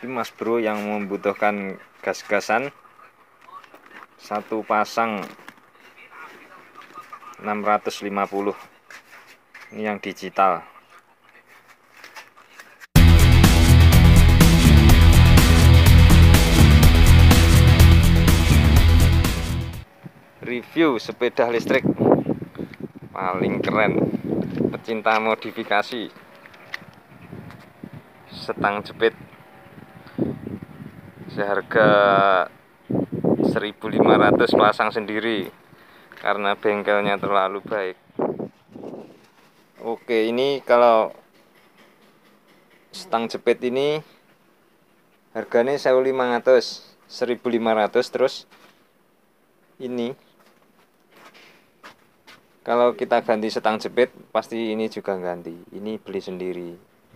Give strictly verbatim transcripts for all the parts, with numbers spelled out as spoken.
Ini Mas Bro yang membutuhkan gas-gasan, satu pasang enam ratus lima puluh. Ini yang digital. Review sepeda listrik paling keren, pecinta modifikasi, setang jepit, seharga seribu lima ratus pasang sendiri karena bengkelnya terlalu baik. Oke, ini kalau setang jepit ini harganya seribu lima ratus, seribu lima ratus. Terus ini kalau kita ganti setang jepit pasti ini juga ganti. Ini beli sendiri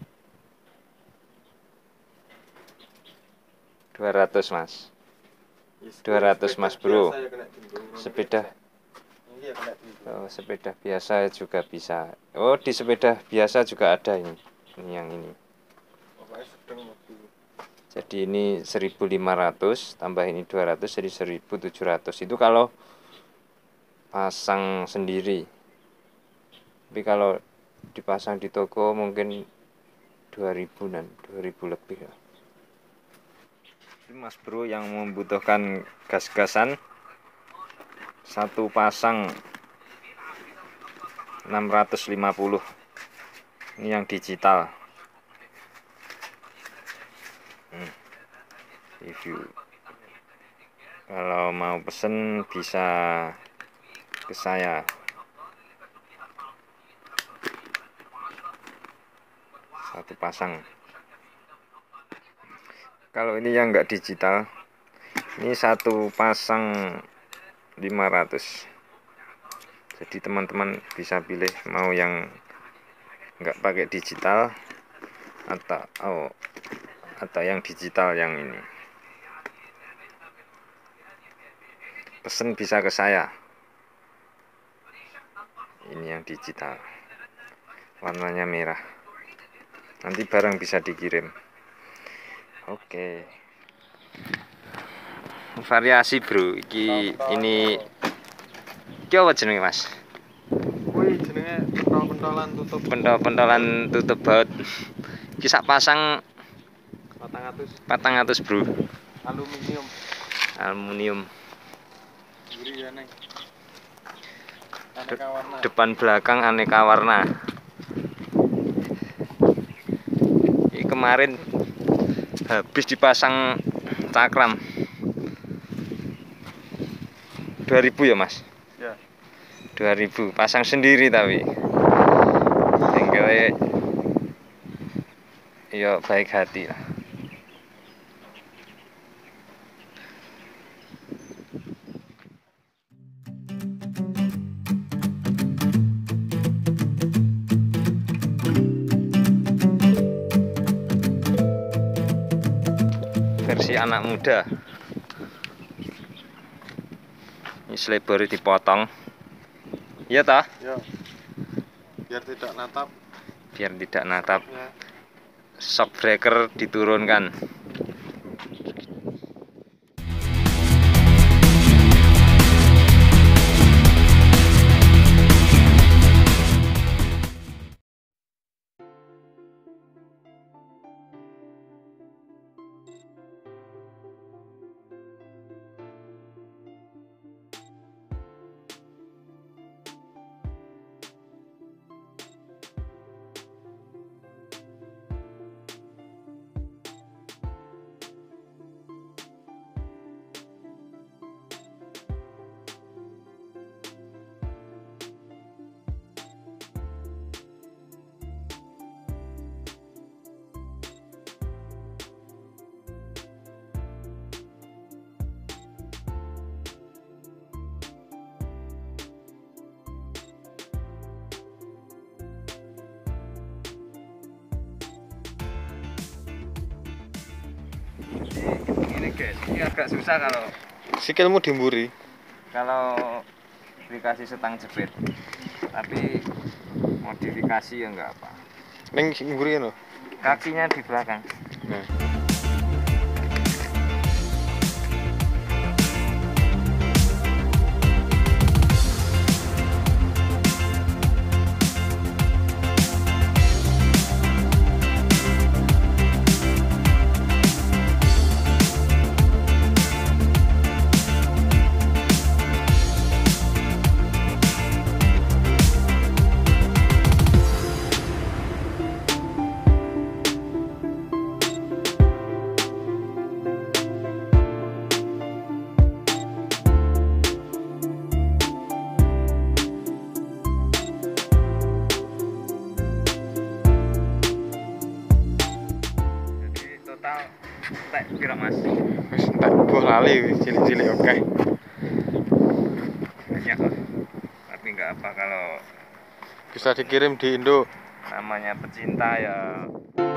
dua ratus Mas, dua ratus Mas Bro. Sepeda oh, sepeda biasa juga bisa. Oh, di sepeda biasa juga ada ini. Ini yang ini. Jadi ini seribu lima ratus tambah ini dua ratus jadi seribu tujuh ratus. Itu kalau pasang sendiri. Tapi kalau dipasang di toko mungkin dua ribuan, dua ribu lebih ya. Ini Mas Bro yang membutuhkan gas-gasan, satu pasang enam ratus lima puluh. Ini yang digital. Hmm. Review. Kalau mau pesen bisa ke saya. Satu pasang. Kalau ini yang enggak digital, ini satu pasang lima ratus. Jadi teman-teman bisa pilih mau yang enggak pakai digital atau oh, atau yang digital yang ini. Pesen bisa ke saya. Ini yang digital, warnanya merah. Nanti barang bisa dikirim. Oke. Variasi Bro. Iki ini iki apa jenenge Mas? Kuwi jenenge pentol-pentolan tutup. Pentol-pentolan tutup baut. Iki sak pasang patang atus. patang atus Bro. Aluminium. Aluminium. Guri ya neng. Aneka warna. Depan belakang aneka warna. Ini kemarin habis dipasang cakram dua ribu ya Mas? Ya. dua ribu pasang sendiri tapi bengkelnya ya baik hati lah. Versi anak muda. Ini selebar dipotong. Iya toh? Ya. Biar tidak natap. Biar tidak natap. Ya. Shock breaker diturunkan. Ini guys, ini agak susah kalau Sikilmu dimburi. kalau dikasih setang jepit, tapi modifikasi ya enggak apa. Neng mburi no. Kakinya di belakang. Nah. entek pira Mas? Wis entek buah lali wis cilik-cilik oke. Banyak lah. Tapi nggak apa kalau Bisa dikirim di Indo. namanya pecinta ya